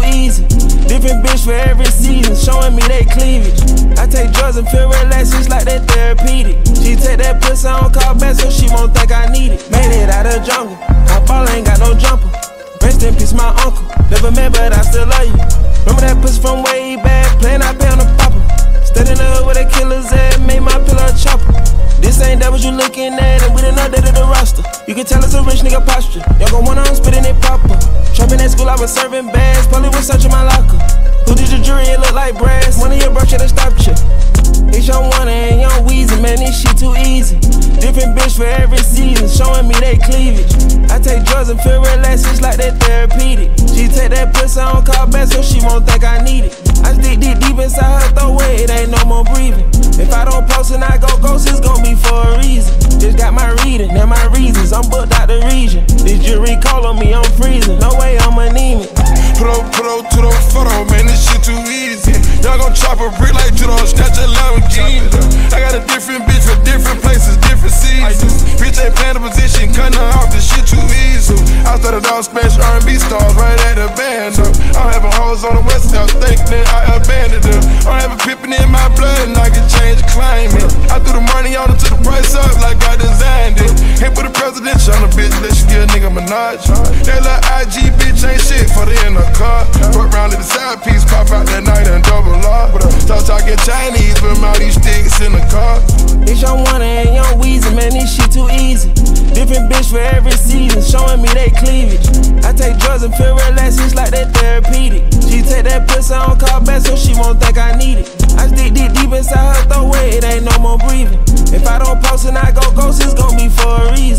too easy. Different bitch for every season, showing me they cleavage. I take drugs and feel relaxed, it's like that therapeutic. She take that pussy on call back so she won't think I need it. Made it out of jungle, my ball ain't got no jumper. Rest in peace, my uncle. Never met, but I still love you. Remember that pussy from way back, playing I pay on the popper. Steady in the hood with a killer's ass, made my pillow a chopper. This ain't that what you looking at, and we done updated the roster. You can tell it's a rich nigga posture. Y'all gon' wanna spitting it proper. Trapping at school, I was serving bags. Probably was searching my locker. Who did your jury? It look like brass. One of your bro should've stopped you. It's Young Wonder and Young Weezy, man, this shit too easy. Different bitch for every season, showing me they cleavage. I take drugs and feel relaxed, it's like that therapeutic. She take that pussy on call back so she won't think I need it. I stick deep inside her throat where it ain't no more breathing. If I don't post and I go ghost, it's gon' be for a reason. Just got my reading and my reasons, I'm booked out the region. This jury call on me, I'm freezing, no way I'm anemic. Put up to the photo, man, this shit too easy. Y'all gon' chop a brick like Judo, snatch a Lamborghini. I got a different bitch for different places, different seasons. Bitch ain't playing the position, cutting her off, this shit too easy. I started out smash R&B stars right at the band. I'm having hoes on the west side, thinking that I abandoned them. I'm having pippin' in my blood and I can change the climate. I threw the money on her to the price up like I designed it. Ain't put a presidential on a bitch, let you get a nigga Minaj. That little IG bitch ain't shit for the in the car. Fuck round to the side piece, pop out that night and double R. Start talking Chinese, put all these sticks in the car. It's Young Wonder and Young Weezy, man, this shit too easy. Different bitch for every season, showing me they cleavage. I take drugs and feel relaxed, it's like that therapeutic. She take that pussy on call back so she won't think I need it. I stick deep inside her throat where it ain't no more breathing. If I don't post and I go ghost, it's gon' be for a reason.